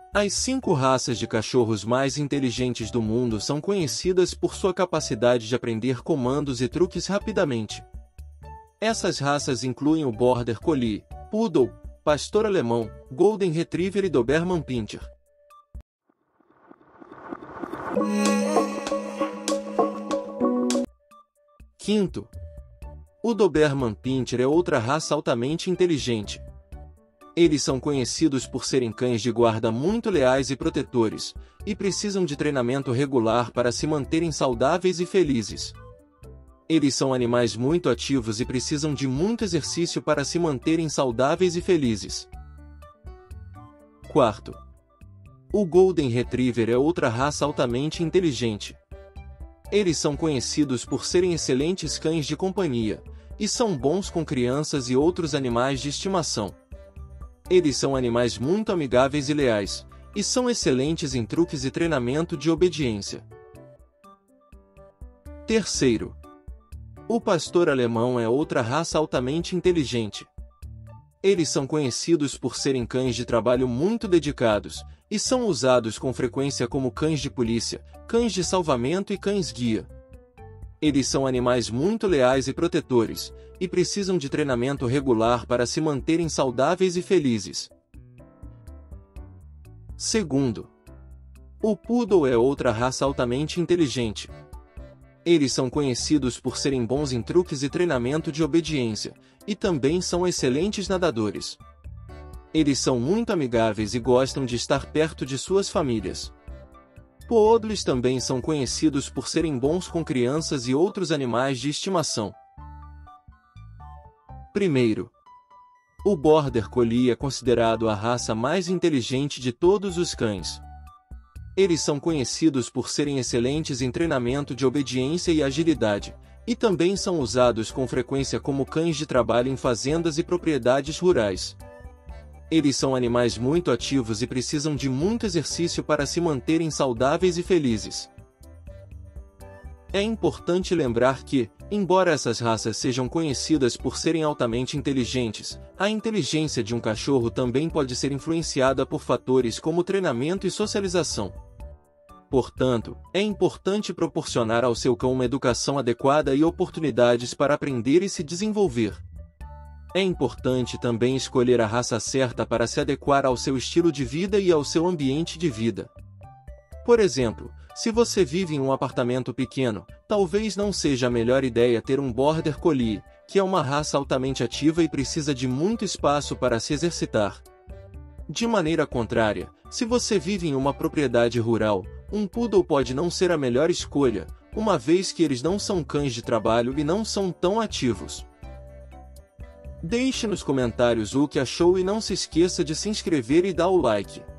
As 5 raças de cachorros mais inteligentes do mundo são conhecidas por sua capacidade de aprender comandos e truques rapidamente. Essas raças incluem o Border Collie, Poodle, Pastor Alemão, Golden Retriever e Doberman Pinscher. Quinto, o Doberman Pinscher é outra raça altamente inteligente. Eles são conhecidos por serem cães de guarda muito leais e protetores, e precisam de treinamento regular para se manterem saudáveis e felizes. Eles são animais muito ativos e precisam de muito exercício para se manterem saudáveis e felizes. Quarto, o Golden Retriever é outra raça altamente inteligente. Eles são conhecidos por serem excelentes cães de companhia, e são bons com crianças e outros animais de estimação. Eles são animais muito amigáveis e leais, e são excelentes em truques e treinamento de obediência. Terceiro, o Pastor Alemão é outra raça altamente inteligente. Eles são conhecidos por serem cães de trabalho muito dedicados, e são usados com frequência como cães de polícia, cães de salvamento e cães-guia. Eles são animais muito leais e protetores, e precisam de treinamento regular para se manterem saudáveis e felizes. Segundo, o Poodle é outra raça altamente inteligente. Eles são conhecidos por serem bons em truques e treinamento de obediência, e também são excelentes nadadores. Eles são muito amigáveis e gostam de estar perto de suas famílias. Poodles também são conhecidos por serem bons com crianças e outros animais de estimação. Primeiro, o Border Collie é considerado a raça mais inteligente de todos os cães. Eles são conhecidos por serem excelentes em treinamento de obediência e agilidade, e também são usados com frequência como cães de trabalho em fazendas e propriedades rurais. Eles são animais muito ativos e precisam de muito exercício para se manterem saudáveis e felizes. É importante lembrar que, embora essas raças sejam conhecidas por serem altamente inteligentes, a inteligência de um cachorro também pode ser influenciada por fatores como treinamento e socialização. Portanto, é importante proporcionar ao seu cão uma educação adequada e oportunidades para aprender e se desenvolver. É importante também escolher a raça certa para se adequar ao seu estilo de vida e ao seu ambiente de vida. Por exemplo, se você vive em um apartamento pequeno, talvez não seja a melhor ideia ter um Border Collie, que é uma raça altamente ativa e precisa de muito espaço para se exercitar. De maneira contrária, se você vive em uma propriedade rural, um Poodle pode não ser a melhor escolha, uma vez que eles não são cães de trabalho e não são tão ativos. Deixe nos comentários o que achou e não se esqueça de se inscrever e dar o like.